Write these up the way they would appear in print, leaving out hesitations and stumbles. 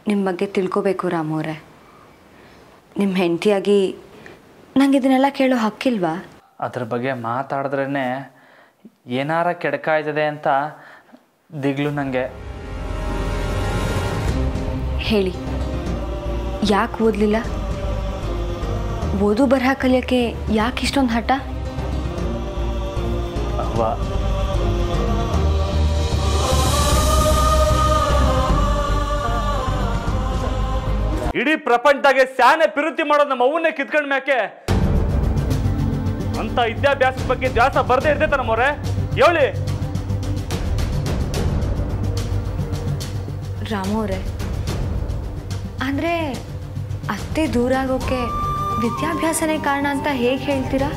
ನಿಮ್ಮ ಬಗ್ಗೆ ತಿಳ್ಕೋಬೇಕು ರಾಮವ್ರೆ. ನಿಮ್ಮ ಹೆಂಡತಿಯಾಗಿ ನಂಗೆ ಇದನ್ನೆಲ್ಲ ಕೇಳೋ ಹಕ್ಕಿಲ್ವಾ? ಅದ್ರ ಬಗ್ಗೆ ಮಾತಾಡಿದ್ರೇ ಏನಾರ ಕೆಡಕಾಯ್ತದೆ ಅಂತ ದಿಗ್ಲು ನನಗೆ. ಹೇಳಿ, ಯಾಕೆ ಓದಲಿಲ್ಲ? ಓದು ಬರಹ ಕಲಿಯೋಕ್ಕೆ ಯಾಕೆ ಇಷ್ಟೊಂದು ಹಠ? ಅವ್ವ, ಇಡೀ ಪ್ರಪಂಚದಾಗೆ ಸ್ಯಾನೆ ಪಿರುತಿ ಮಾಡೋದು ನಮ್ಮ ಅವನ್ನೇ ಕಿತ್ಕೊಂಡ್ ಮ್ಯಾಕೆ ಅಂತ ವಿದ್ಯಾಭ್ಯಾಸದ ಬಗ್ಗೆ ದ್ಯಾಸ ಬರ್ದೇ ಇರ್ತೈತ ನಮ್ಮವ್ರೆ. ಹೇಳಿ ರಾಮವ್ರೆ, ಅಂದರೆ ಅಷ್ಟೇ ದೂರ ಆಗೋಕ್ಕೆ ವಿದ್ಯಾಭ್ಯಾಸನೇ ಕಾರಣ ಅಂತ ಹೇಗೆ ಹೇಳ್ತೀರಾ?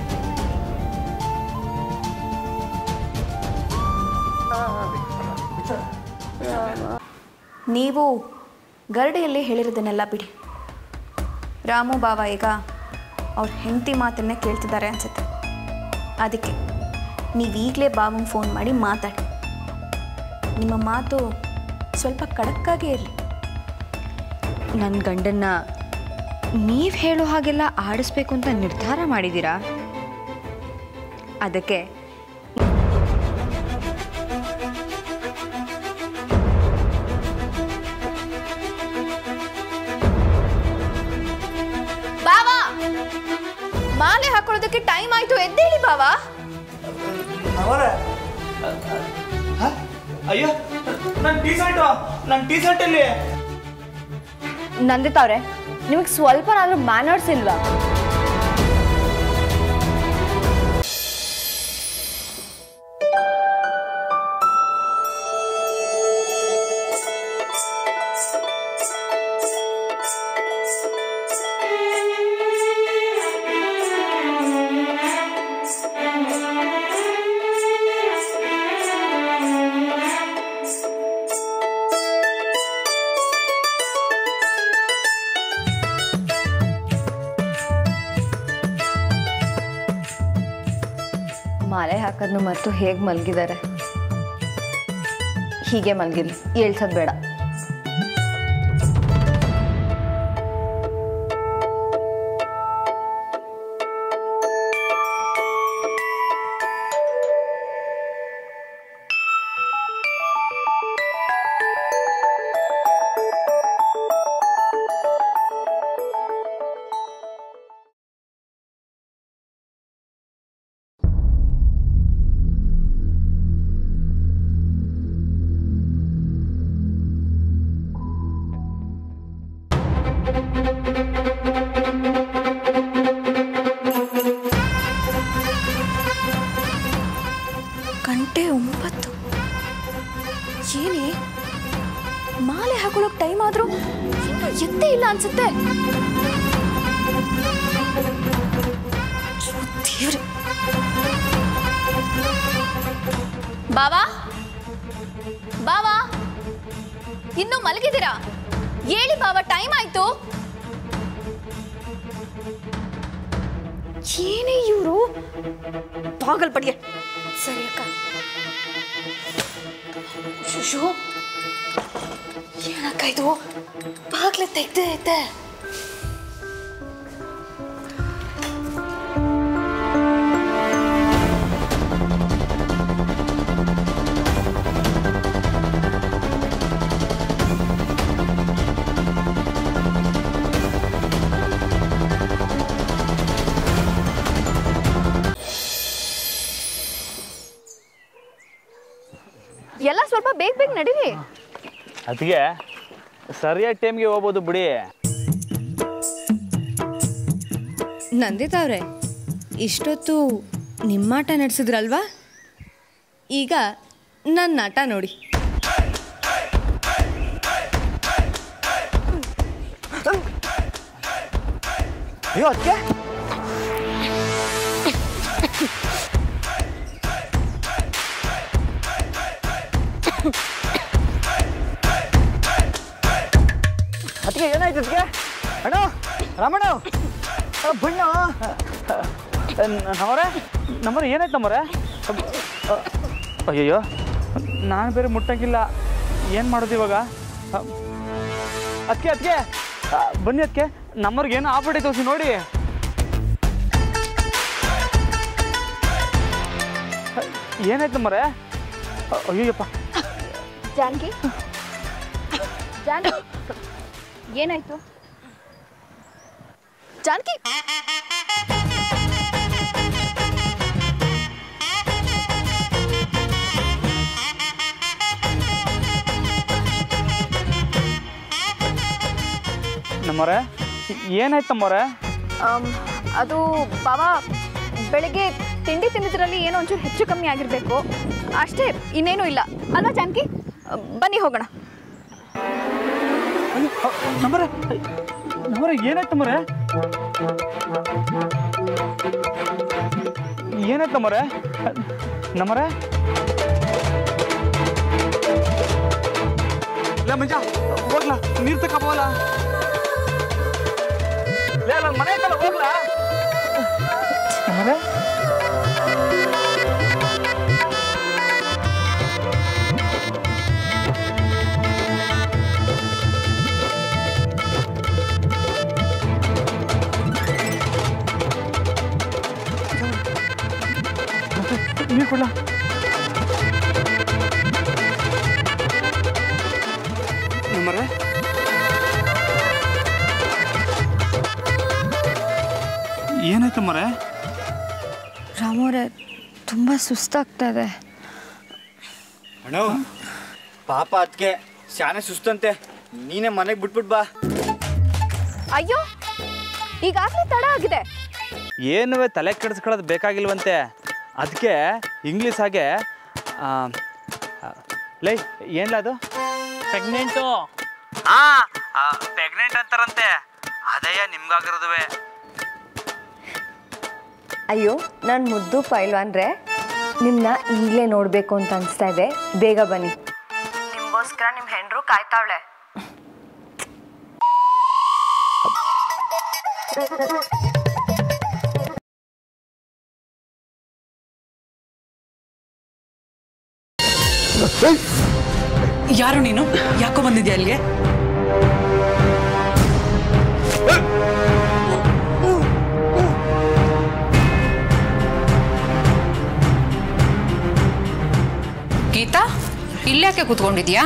ನೀವು ಗರಡಿಯಲ್ಲಿ ಹೇಳಿರೋದನ್ನೆಲ್ಲ ಬಿಡಿ. ರಾಮು ಬಾವ ಈಗ ಅವ್ರ ಹೆಂಡತಿ ಮಾತನ್ನೇ ಕೇಳ್ತಿದ್ದಾರೆ ಅನ್ಸುತ್ತೆ. ಅದಕ್ಕೆ ನೀವೀಗಲೇ ಬಾವಂಗೆ ಫೋನ್ ಮಾಡಿ ಮಾತಾಡಿ. ನಿಮ್ಮ ಮಾತು ಸ್ವಲ್ಪ ಖಡಕ್ಕಾಗೇ ಇರಲಿ. ನನ್ನ ಗಂಡನ್ನ ನೀವು ಹೇಳೋ ಹಾಗೆಲ್ಲ ಆಡಿಸ್ಬೇಕು ಅಂತ ನಿರ್ಧಾರ ಮಾಡಿದ್ದೀರಾ? ಅದಕ್ಕೆ ಮಾಲೆ ಹಾಕೊಳ್ಳೋದಕ್ಕೆ ಟೈಮ್ ಆಯ್ತು, ಎದ್ದೇಳಿ ಬಾವಾ. ಅಯ್ಯೋ, ನನ್ನ ಟೀ ಶರ್ಟ್ ಅಲ್ಲಿ ನಂದಿತಾವ್ರೆ, ನಿಮಗೆ ಸ್ವಲ್ಪನಾದ್ರೂ ಮ್ಯಾನರ್ಸ್ ಇಲ್ವಾ? ಮಾಲೆ ಹಾಕೋದನ್ನು ಮತ್ತು ಹೇಗೆ ಮಲಗಿದ್ದಾರೆ, ಹೀಗೆ ಮಲಗಿರಿ, ಹೇಳ್ಸೋದು ಬೇಡ. ಗಂಟೆ 9. ಏನೇ ಮಾಲೆ ಹಾಕೊಳ್ಳೋಕೆ ಟೈಮ್ ಆದ್ರೂ ಇನ್ನೂ ಎತ್ತೇ ಇಲ್ಲ ಅನ್ಸುತ್ತೆ. ಬಾವಾ ಬಾವಾ, ಇನ್ನು ಮಲಗಿದ್ದೀರಾ? ಹೇಳಿ ಬಾವಾ, ಟೈಮ್ ಆಯ್ತು. ಏನೇ ಇವರು ಬಾಗಲ್ ಪಡಿಗೆ. ಸರಿ ಅಕ್ಕ. ಶುಶು, ಏನಕ್ಕ ಇದು ಬಾಗ್ಲೆ ತೆಗ್ದೇ ಐತೆ? ಎಲ್ಲ ಸ್ವಲ್ಪ ಬೇಗ ಬೇಗ ನಡೀರಿ. ಅದಕ್ಕೆ ಸರಿಯಾದ ಟೈಮ್ಗೆ ಹೋಗ್ಬೋದು ಬಿಡಿ. ನಂದಿತಾವ್ರೆ, ಇಷ್ಟೊತ್ತು ನಿಮ್ಮಾಟ ನಡೆಸಿದ್ರಲ್ವಾ? ಈಗ ನನ್ನ ಆಟ ನೋಡಿ. ಅಯ್ಯೋ ಅದಕ್ಕೆ ಅದಕ್ಕೆ ಏನಾಯ್ತು? ಅದಕ್ಕೆ ಅಣ್ಣ, ರಾಮಣ್ಣ, ಬಣ್ಣ ನಮ್ಮರೆ ಏನಾಯ್ತು? ನಮ್ಮರೆ ಅಯ್ಯಯ್ಯೋ, ನಾನು ಬೇರೆ ಮುಟ್ಟಂಗಿಲ್ಲ, ಏನು ಮಾಡೋದು ಇವಾಗ? ಅದಕ್ಕೆ ಬನ್ನಿ ಅದಕ್ಕೆ ನಮ್ಮವ್ರಿಗೆ ಏನೋ ಆಗ್ಬಿಟ್ಟೈತೆ ತೋರಿಸಿ ನೋಡಿ. ಏನಾಯ್ತು ನಮ್ಮರೆ? ಅಯ್ಯಪ್ಪ ಜಾನಕಿ ಏನಾಯ್ತು ಜಾನಕಿ? ನಮ್ಮರೆ ಏನಾಯ್ತು ನಮ್ಮರೆ? ಅದು ಬಾವ ಬೆಳಗ್ಗೆ ತಿಂಡಿ ತಿಂದಿದ್ರಲ್ಲಿ ಏನೋ ಒಂಚೂರು ಹೆಚ್ಚು ಕಮ್ಮಿ ಆಗಿರಬೇಕು ಅಷ್ಟೇ, ಇನ್ನೇನೂ ಇಲ್ಲ ಅಲ್ವಾ ಜಾನಕಿ? ಬನ್ನಿ ಹೋಗೋಣ. ನಮ್ಮರೆ ಏನಾಯ್ತು ನಮ್ಮರೆ? ಏನಾಯ್ತು ನಮ್ಮರೆ? ನಮ್ಮರೆ ಇಲ್ಲ ಮಂಜ ಹೋಗ್ಲಾ, ನೀರು ತಗೋಬೋಲ್ಲ ನನ್ನ ಮನೆ ಐತಲ್ಲ ಹೋಗ್ಲಾ? ನಮ್ಮರೆ ನೀರು ಕೊಡ್ಲಾ? ನಮ್ಮರೆ ಏನಾಯ್ತು ಮರೆ? ರಾಮೋರೆ ತುಂಬ ಸುಸ್ತಾಗ್ತಾ ಇದೆ. ಅಣ್ಣ ಪಾಪ ಅದಕ್ಕೆ ಶಾನೆ ಸುಸ್ತಂತೆ, ನೀನೇ ಮನೆಗೆ ಬಿಟ್ಬಿಟ್ ಬಾ. ಅಯ್ಯೋ ಈಗಾಗಲೇ ತಡ ಆಗಿದೆ. ಏನುವೆ ತಲೆ ಕೆಡಿಸ್ಕೊಳ್ಳೋದು ಬೇಕಾಗಿಲ್ವಂತೆ, ಅದಕ್ಕೆ ಇಂಗ್ಲೀಷ್ ಹಾಗೆ ಲೈ ಏನ್ಲ ಅದು ಪ್ರೆಗ್ನೆಂಟು. ಪ್ರೆಗ್ನೆಂಟ್ ಅಂತಾರಂತೆ, ಅದೇಯ ನಿಮ್ಗಾಗಿರೋದುವೆ. ಅಯ್ಯೋ ನಾನು ಮುದ್ದು ಪೈಲ್ವಾನ್ರೆ, ನಿಮ್ಮನ್ನ ಈಗಲೇ ನೋಡಬೇಕು ಅಂತ ಅನಿಸ್ತಾ ಇದೆ, ಬೇಗ ಬನ್ನಿ. ನಿಮಗೋಸ್ಕರ ನಿಮ್ಮ ಹೆಂಡರು ಕಾಯ್ತಾವಳೆ. ಯಾರು ನೀನು? ಯಾಕೋ ಬಂದಿದ್ಯಾ ಅಲ್ಲಿಗೆ? ಗೀತಾ, ಇಲ್ಯಾಕೆ ಕೂತ್ಕೊಂಡಿದ್ಯಾ?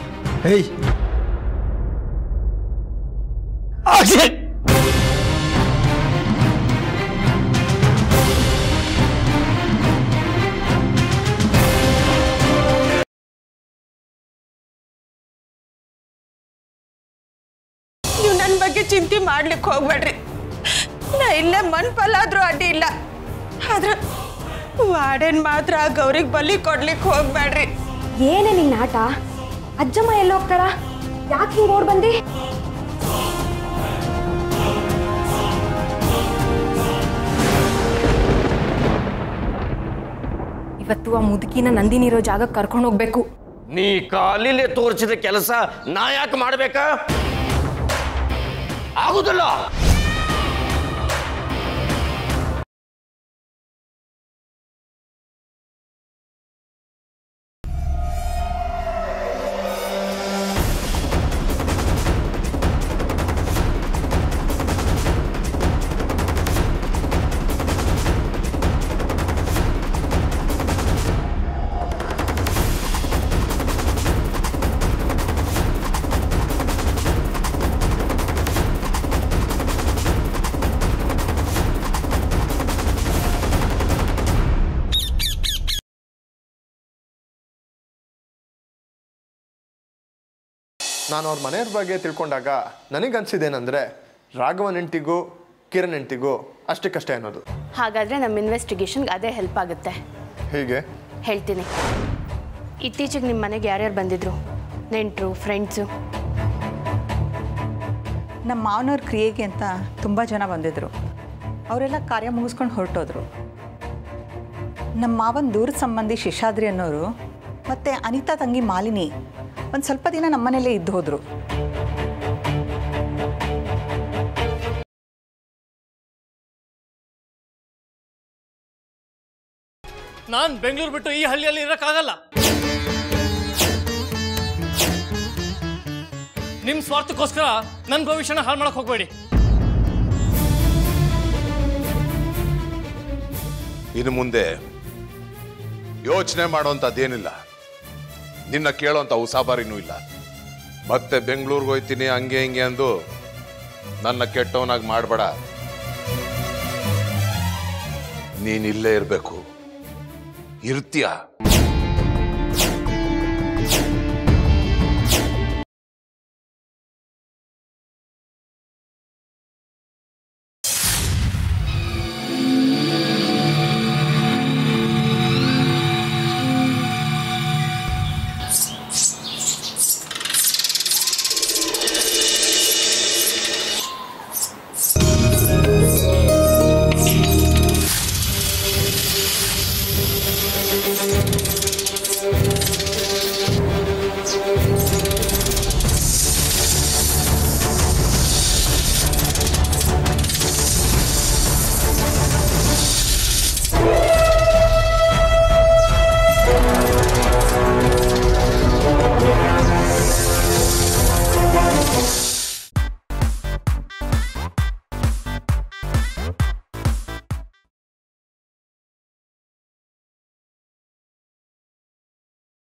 ನೀವು ನನ್ನ ಬಗ್ಗೆ ಚಿಂತೆ ಮಾಡ್ಲಿಕ್ಕೆ ಹೋಗ್ಬೇಡ್ರಿ. ನಾ ಇಲ್ಲೇ ಮನ್ಪಲ್ಲಾದ್ರೂ ಅಡ್ಡಿ ಇಲ್ಲ, ಆದ್ರೆ ವಾರ್ಡನ್ ಮಾತ್ರ ಗೌರಿಗೆ ಬಲಿ ಕೊಡ್ಲಿಕ್ಕೆ ಹೋಗ್ಬೇಡ್ರಿ. ಏನೇ ನಿನ್ನ ಆಟ? ಅಜ್ಜಮ್ಮ ಎಲ್ಲಿ ಹೋಗ್ತಾರ? ಯಾಕೆ ಹಿಂಗೆ ಓಡ್ ಬಂದಿ? ಇವತ್ತು ಆ ಮುದುಕಿನ ನಂದಿನಿರೋ ಜಾಗಕ್ಕೆ ಕರ್ಕೊಂಡು ಹೋಗ್ಬೇಕು. ನೀ ಕಾಲಿಲೆ ತೋರಿಸಿದ ಕೆಲಸ ನಾ ಯಾಕೆ ಮಾಡ್ಬೇಕಾ? ಆಗುದಿಲ್ಲ. ನಾನು ಅವ್ರ ಮನೆಯವ್ರ ಬಗ್ಗೆ ತಿಳ್ಕೊಂಡಾಗ ನನಗನ್ಸಿದ್ದೇನೆಂದರೆ ರಾಘವನ್ ಹೆಂಡ್ತಿಗೂ ಕಿರಣ್ ಹೆಂಡ್ತಿಗೂ ಅಷ್ಟಕ್ಕಷ್ಟೇ ಅನ್ನೋದು. ಹಾಗಾದರೆ ನಮ್ಮ ಇನ್ವೆಸ್ಟಿಗೇಷನ್ಗೆ ಅದೇ ಹೆಲ್ಪ್ ಆಗುತ್ತೆ. ಹೀಗೆ ಹೇಳ್ತೀನಿ. ಇತ್ತೀಚೆಗೆ ನಿಮ್ಮ ಮನೆಗೆ ಯಾರ್ಯಾರು ಬಂದಿದ್ರು? ನೆಂಟರು, ಫ್ರೆಂಡ್ಸು? ನಮ್ಮ ಮಾವನವ್ರ ಕ್ರಿಯೆಗೆ ಅಂತ ತುಂಬ ಜನ ಬಂದಿದ್ದರು. ಅವರೆಲ್ಲ ಕಾರ್ಯ ಮುಗಿಸ್ಕೊಂಡು ಹೊರಟೋದ್ರು. ನಮ್ಮ ಮಾವನ ದೂರದ ಸಂಬಂಧಿ ಶಿಶಾದ್ರಿ ಅನ್ನೋರು ಮತ್ತು ಅನಿತಾ ತಂಗಿ ಮಾಲಿನಿ ಒಂದು ಸ್ವಲ್ಪ ದಿನ ನಮ್ಮನೇಲೇ ಇದ್ದು ಹೋದರು. ನಾನು ಬೆಂಗಳೂರು ಬಿಟ್ಟು ಈ ಹಳ್ಳಿಯಲ್ಲಿ ಇರೋಕ್ಕಾಗಲ್ಲ. ನಿಮ್ಮ ಸ್ವಾರ್ಥಕ್ಕೋಸ್ಕರ ನನ್ನ ಭವಿಷ್ಯನ ಹಾಳು ಮಾಡಕ್ಕೆ ಹೋಗಬೇಡಿ. ಇನ್ನು ಮುಂದೆ ಯೋಚನೆ ಮಾಡೋಂಥದ್ದೇನಿಲ್ಲ. ನಿನ್ನ ಕೇಳೋಂಥ ಉಸಾಬಾರಿನೂ ಇಲ್ಲ. ಮತ್ತೆ ಬೆಂಗಳೂರಿಗೆ ಹೋಗ್ತೀನಿ ಹಂಗೆ ಹಿಂಗೆ ಅಂದು ನನ್ನ ಕೆಟ್ಟವನಾಗಿ ಮಾಡಬೇಡ. ನೀನ್ ಇಲ್ಲೇ ಇರಬೇಕು. ಇರ್ತೀಯ.